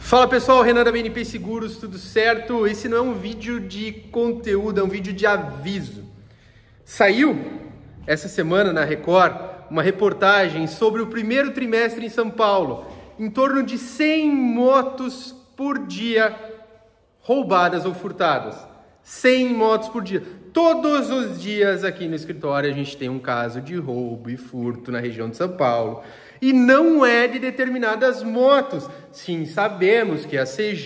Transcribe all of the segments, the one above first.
Fala pessoal, Renan da BNP Seguros, tudo certo? Esse não é um vídeo de conteúdo, é um vídeo de aviso. Saiu essa semana na Record uma reportagem sobre o primeiro trimestre em São Paulo. Em torno de 100 motos por dia roubadas ou furtadas. 100 motos por dia. Todos os dias aqui no escritório a gente tem um caso de roubo e furto na região de São Paulo. E não é de determinadas motos. Sim, sabemos que a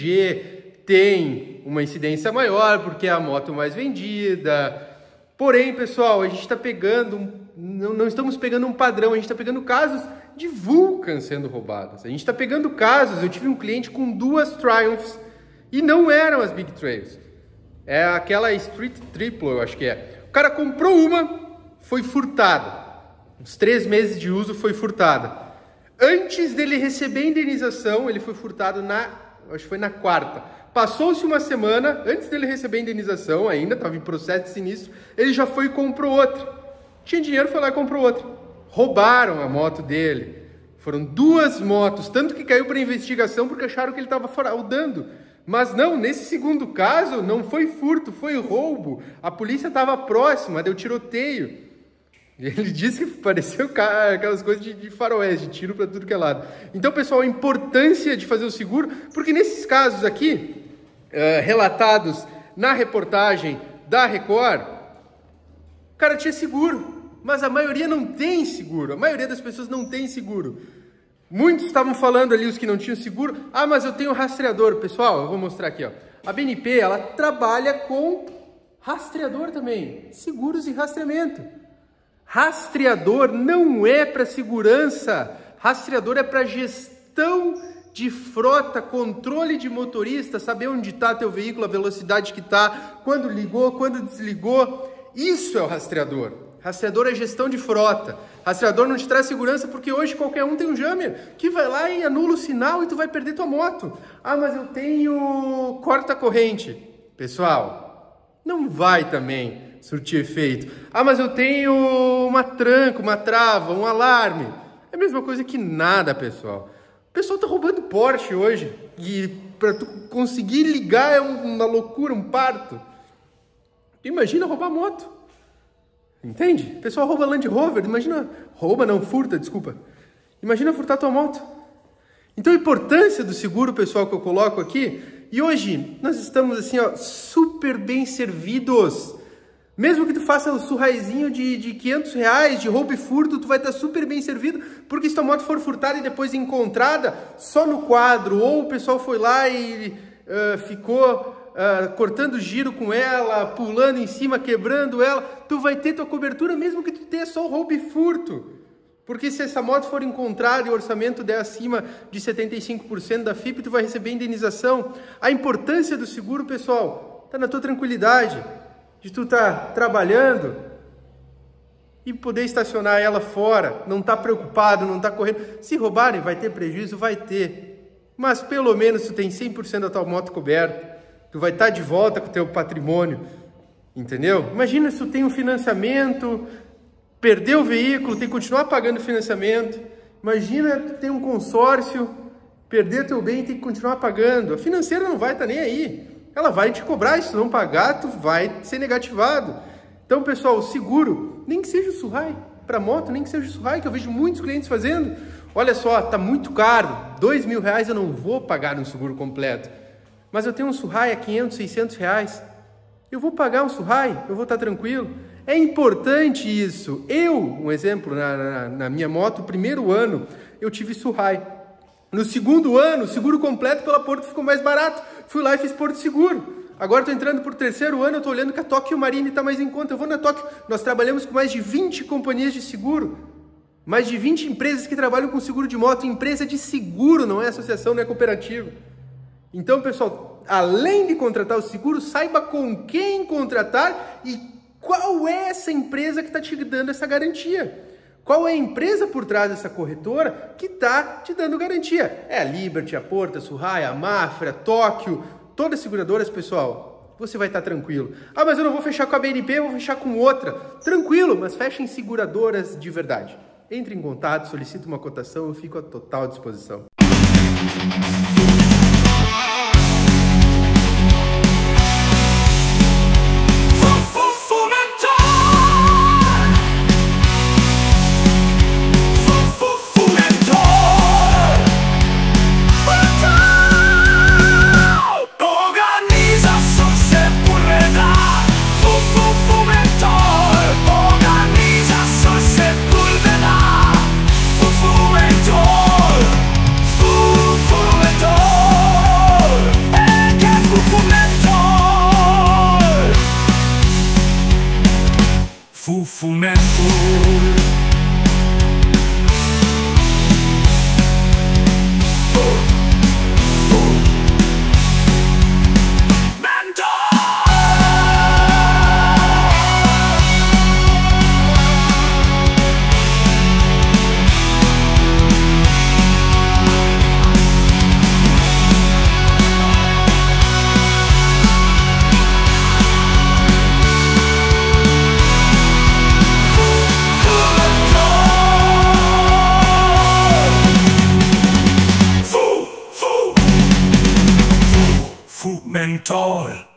CG tem uma incidência maior porque é a moto mais vendida. Porém, pessoal, a gente está pegando, não estamos pegando um padrão, a gente está pegando casos de Vulcan sendo roubadas. A gente está pegando casos, eu tive um cliente com 2 Triumphs e não eram as Big Trails. É aquela Street Triple, eu acho que é. O cara comprou uma, foi furtada. Uns 3 meses de uso foi furtada. Antes dele receber a indenização, ele foi furtado acho que foi na quarta. Passou-se uma semana, antes dele receber a indenização, ainda estava em processo de sinistro, ele já foi e comprou outra. Tinha dinheiro, foi lá e comprou outra. Roubaram a moto dele. Foram 2 motos, tanto que caiu para investigação porque acharam que ele estava fraudando. Mas não, nesse segundo caso, não foi furto, foi roubo. A polícia estava próxima, deu tiroteio. Ele disse que pareceu aquelas coisas de faroeste, de tiro para tudo que é lado. Então, pessoal, a importância de fazer o seguro, porque nesses casos aqui, relatados na reportagem da Record, o cara tinha seguro, mas a maioria não tem seguro. A maioria das pessoas não tem seguro. Muitos estavam falando ali, os que não tinham seguro, mas eu tenho rastreador. Pessoal, eu vou mostrar aqui, ó. A BNP, ela trabalha com rastreador também, seguros e rastreamento. Rastreador não é para segurança, rastreador é para gestão de frota, controle de motorista, saber onde está teu veículo, a velocidade que está, quando ligou, quando desligou. Isso é o rastreador. Rastreador é gestão de frota. Rastreador não te traz segurança porque hoje qualquer um tem um jammer que vai lá e anula o sinal e tu vai perder tua moto. Mas eu tenho corta-corrente. Pessoal, não vai também surtir efeito. Mas eu tenho uma tranca, uma trava, um alarme. É a mesma coisa que nada, pessoal. O pessoal tá roubando Porsche hoje e para tu conseguir ligar é uma loucura, um parto. Imagina roubar moto. Entende? O pessoal rouba Land Rover, imagina... furta, desculpa. Imagina furtar tua moto. Então a importância do seguro, pessoal, que eu coloco aqui, e hoje nós estamos assim, ó, super bem servidos. Mesmo que tu faça o surraizinho de 500 reais de roubo e furto, tu vai estar super bem servido, porque se tua moto for furtada e depois encontrada só no quadro, ou o pessoal foi lá e ficou cortando giro com ela, pulando em cima, quebrando ela, tu vai ter tua cobertura mesmo que tu tenha só o roubo e furto. Porque se essa moto for encontrada e o orçamento der acima de 75% da FIP, tu vai receber indenização. A importância do seguro, pessoal, está na tua tranquilidade, de tu estar trabalhando e poder estacionar ela fora, não estar preocupado, não estar correndo. Se roubarem, vai ter prejuízo? Vai ter. Mas pelo menos tu tem 100% da tua moto coberta. Tu vai estar de volta com o teu patrimônio, entendeu? Imagina se tu tem um financiamento, perdeu o veículo, tem que continuar pagando o financiamento. Imagina tu tem um consórcio, perder teu bem e tem que continuar pagando. A financeira não vai estar nem aí. Ela vai te cobrar, e se não pagar, tu vai ser negativado. Então, pessoal, o seguro, nem que seja o Surrai, para moto, nem que seja o Surrai, que eu vejo muitos clientes fazendo. Olha só, tá muito caro, R$2.000 eu não vou pagar um seguro completo. Mas eu tenho um Surrai a 500, 600 reais. Eu vou pagar um Surrai, eu vou estar tranquilo. É importante isso. Um exemplo, na minha moto, o primeiro ano, eu tive Surrai. No segundo ano, o seguro completo pela Porto ficou mais barato. Fui lá e fiz Porto Seguro. Agora estou entrando por 3º ano, eu estou olhando que a Tóquio Marine está mais em conta. Eu vou na Tóquio. Nós trabalhamos com mais de 20 companhias de seguro. Mais de 20 empresas que trabalham com seguro de moto. Empresa de seguro, não é associação, não é cooperativa. Então, pessoal, além de contratar o seguro, saiba com quem contratar e qual é essa empresa que está te dando essa garantia. Qual é a empresa por trás dessa corretora que está te dando garantia? É a Liberty, a Porto, a Surrai, a Mafra, a Tóquio, todas as seguradoras, pessoal. Você vai estar tranquilo. Mas eu não vou fechar com a BNP, eu vou fechar com outra. Tranquilo, mas fecha em seguradoras de verdade. Entre em contato, solicite uma cotação, eu fico à total disposição. mentor.